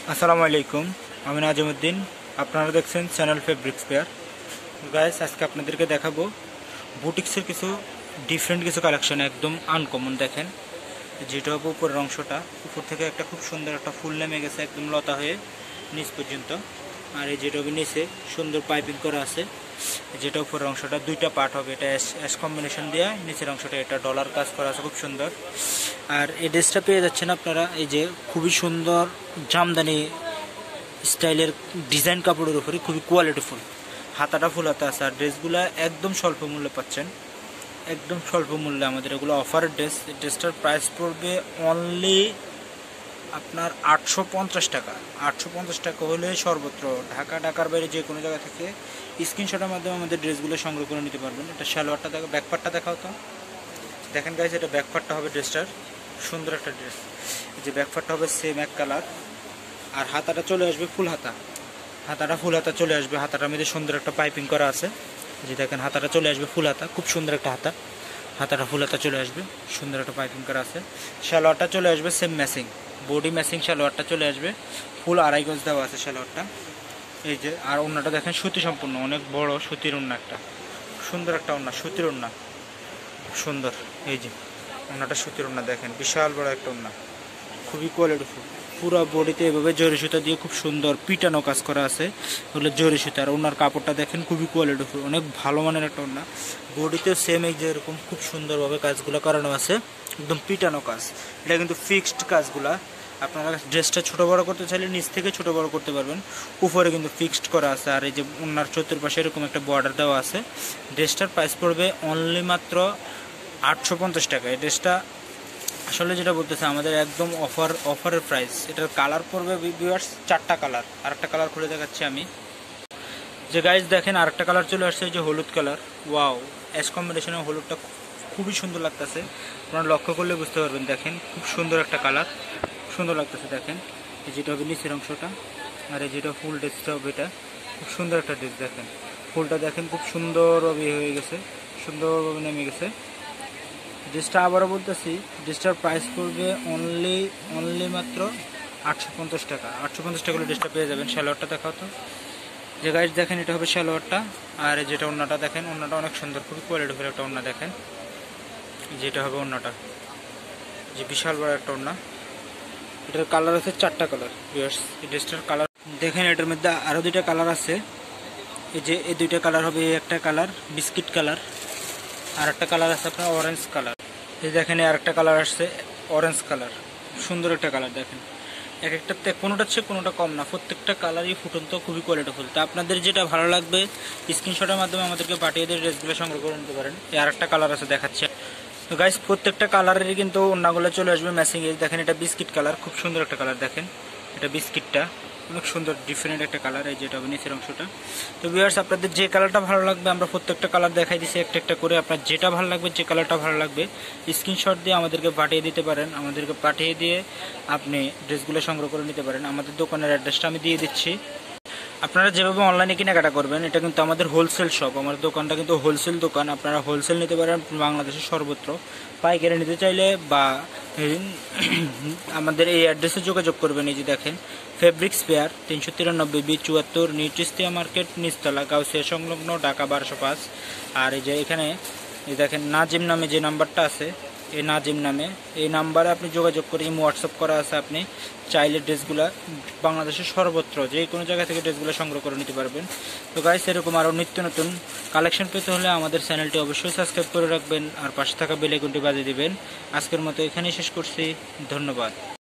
আসসালামু আলাইকুম, আমি নাজিমুদ্দিন। আপনারা দেখছেন চ্যানেল ফেব্রিক্স পেয়ার। গাইস, আজকে আপনাদেরকে দেখাবো বুটিক্সের কিছু ডিফারেন্ট কিছু কালেকশন, একদম আনকমন। দেখেন, যেটা হবে উপরের অংশটা, উপর থেকে একটা খুব সুন্দর একটা ফুল নেমে গেছে একদম লতা হয়ে নিচ পর্যন্ত। আর এই যেটা হবে নিচে সুন্দর পাইপিং করা আছে। যেটা উপরের অংশটা দুইটা পার্ট হবে, এটা অ্যাশ কম্বিনেশন দিয়ে, নিচের অংশটা এটা ডলার কাজ করা আছে খুব সুন্দর। আর এই ড্রেসটা পেয়ে যাচ্ছেন আপনারা এই যে খুবই সুন্দর জামদানি স্টাইলের ডিজাইন কাপড়ের উপরে, খুবই কোয়ালিটিফুল, হাতাটা ফুল হাতা আছে। আর ড্রেসগুলো একদম স্বল্প মূল্যে পাচ্ছেন, একদম স্বল্প মূল্যে আমাদের এগুলো অফারের ড্রেস। ড্রেসটার প্রাইস পড়বে অনলি আপনার 850 টাকা। 850 টাকা হলে সর্বত্র ঢাকার বাইরে যে কোনো জায়গা থেকে স্ক্রিনশটের মাধ্যমে আমাদের ড্রেসগুলো সংগ্রহ করে নিতে পারবেন। এটা সালোয়ারটা দেখো, ব্যাকপার্টটা দেখাও তো। দেখেন গাইজ, এটা ব্যাকপার্টটা হবে ড্রেসটার, সুন্দর একটা ড্রেস। যে ব্যাকপার্টটা হবে সেম এক কালার, আর হাতাটা চলে আসবে ফুল হাতা। হাতাটা ফুল হাতা চলে আসবে, হাতাটার মধ্যে সুন্দর একটা পাইপিং করা আছে। যে দেখেন, হাতাটা চলে আসবে ফুল হাতা, খুব সুন্দর একটা হাতা। হাতাটা ফুল হাতা চলে আসবে, সুন্দর একটা পাইপিং করা আছে। সালোয়ারটা চলে আসবে সেম ম্যাচিং, বডি ম্যাচিং সালোয়ারটা চলে আসবে, ফুল 2.5 গজ দেওয়া আছে সালোয়ারটা। এই যে, আর ওড়নাটা দেখেন সুতি সম্পূর্ণ, অনেক বড় সুতির ওড়না, একটা সুন্দর একটা ওড়না, সুতির ওড়না, সুন্দর। এই যে ওড়নাটা সুতির ওড়না, দেখেন বিশাল বড় একটা ওড়না, খুবই কোয়ালিটিফুল। পুরো বডিতে এভাবে জরি সুতা দিয়ে খুব সুন্দর পিটানো কাজ করা আছে, ওগুলো জরি সুতা। আর ওনার কাপড়টা দেখেন খুবই কোয়ালিটিফুল, অনেক ভালো মানের একটা ওড়না। বডিতেও সেম এই যে এরকম খুব সুন্দরভাবে কাজগুলো করানো আছে, একদম পিটানো কাজ। এটা কিন্তু ফিক্সড কাজগুলা। আপনারা ড্রেসটা ছোটো বড়ো করতে চাইলে নিচ থেকে ছোটো বড়ো করতে পারবেন, উপরে কিন্তু ফিক্সড করা আছে। আর এই যে ওনার চতুর্পাশে এরকম একটা বর্ডার দেওয়া আছে। ড্রেসটার প্রাইস পড়বে অনলি মাত্র 850 টাকা। এই ড্রেসটা আসলে যেটা বলতেছে আমাদের একদম অফারের প্রাইস। এটার কালার পড়বে ভিউয়ার্স 4টা কালার। আরেকটা কালার খুলে দেখাচ্ছি আমি। যে গাইজ দেখেন, আরেকটা কালার চলে আসছে, যে হলুদ কালার। ওয়াও, অ্যাশ কম্বিনেশনের হলুদটা খুবই সুন্দর লাগতেছে, আপনারা লক্ষ্য করলে বুঝতে পারবেন। দেখেন, খুব সুন্দর একটা কালার, সুন্দর লাগতেছে। দেখেন, এই যেটা হবে নিচের অংশটা, আর এই যেটা ফুল ড্রেসটা হবে, এটা খুব সুন্দর একটা ড্রেস। দেখেন ফুলটা দেখেন খুব সুন্দরভাবে হয়ে গেছে, সুন্দরভাবে নেমে গেছে। ড্রেসটা আবারও বলতেছি, ড্রেসটার প্রাইস পড়বে অনলি মাত্র 850 টাকা। 850 টাকা হলে ড্রেসটা পেয়ে যাবেন। সালোয়ারটা দেখাও তো। যে গাইজ দেখেন, এটা হবে সালোয়ারটা। আর যেটা ওড়নাটা দেখেন, ওড়নাটা অনেক সুন্দর, খুবই কোয়ালিটিফুল একটা ওড়না। দেখেন, যেটা হবে ওড়নাটা, যে বিশাল বড় একটা ওড়না। এটার কালার আছে 4টা কালার। এই ড্রেসটার কালার দেখেন, এটার মধ্যে আরও 2টা কালার আছে। এই যে এই 2টা কালার হবে, একটা কালার বিস্কিট কালার, আর একটা কালার আছে আপনার অরেঞ্জ কালার। এই দেখেন, আর একটা কালার আসছে অরেঞ্জ কালার, সুন্দর একটা কালার। দেখেন, এক একটাতে কোনোটা চেয়ে কোনোটা কম না, প্রত্যেকটা কালারই ফুটন্ত, খুবই কোয়ালিটিফুল। তা আপনাদের যেটা ভালো লাগবে স্ক্রিনশটের মাধ্যমে আমাদেরকে পাঠিয়ে দিয়ে ড্রেসগুলো সংগ্রহ করে নিতে পারেন। এই আর একটা কালার আছে, দেখাচ্ছে। তো গাইস, প্রত্যেকটা কালারেরই কিন্তু ওড়নাগুলো চলে আসবে ম্যাচিং। এই দেখেন, এটা বিস্কিট কালার, খুব সুন্দর একটা কালার। দেখেন, এটা বিস্কিটটা অনেক সুন্দর, ডিফারেন্ট একটা কালার। এই যেটা হবে নিচের অংশটা। তো ভিউয়ার্স, আপনাদের যে কালারটা ভালো লাগবে, আমরা প্রত্যেকটা কালার দেখাই দিচ্ছি একটা একটা করে। আপনার যেটা ভালো লাগবে, যে কালারটা ভালো লাগবে, স্ক্রিনশট দিয়ে আমাদেরকে পাঠিয়ে দিতে পারেন। আমাদেরকে পাঠিয়ে দিয়ে আপনি ড্রেসগুলো সংগ্রহ করে নিতে পারেন। আমাদের দোকানের অ্যাড্রেসটা আমি দিয়ে দিচ্ছি। আপনারা যেভাবে অনলাইনে কেনাকাটা করবেন, এটা কিন্তু আমাদের হোলসেল শপ। আমাদের দোকানটা কিন্তু হোলসেল দোকান, আপনারা হোলসেল নিতে পারেন বাংলাদেশের সর্বত্র। পাইকারি নিতে চাইলে বা আমাদের এই অ্যাড্রেসে যোগাযোগ করবেন। এই যে দেখেন, ফেব্রিক্স পেয়ার, 393B74, নিউট্রিস্টিয়া মার্কেট, নিচতলা, গাউসিয়া সংলগ্ন, ঢাকা 1205। আর এই যে এখানে এই দেখেন, নাজিম নামে যে নাম্বারটা আছে, এই নাজিম নামে এই নাম্বারে আপনি যোগাযোগ করে হোয়াটসঅ্যাপ করা আছে। আপনি চাইলে ড্রেসগুলা বাংলাদেশের সর্বত্র যে কোনো জায়গা থেকে ড্রেসগুলো সংগ্রহ করে নিতে পারবেন। তো গাইস, এরকম আরও নিত্য নতুন কালেকশন পেতে হলে আমাদের চ্যানেলটি অবশ্যই সাবস্ক্রাইব করে রাখবেন, আর পাশে থাকা বেল আইকনটি বাজিয়ে দিবেন। আজকের মতো এখানেই শেষ করছি, ধন্যবাদ।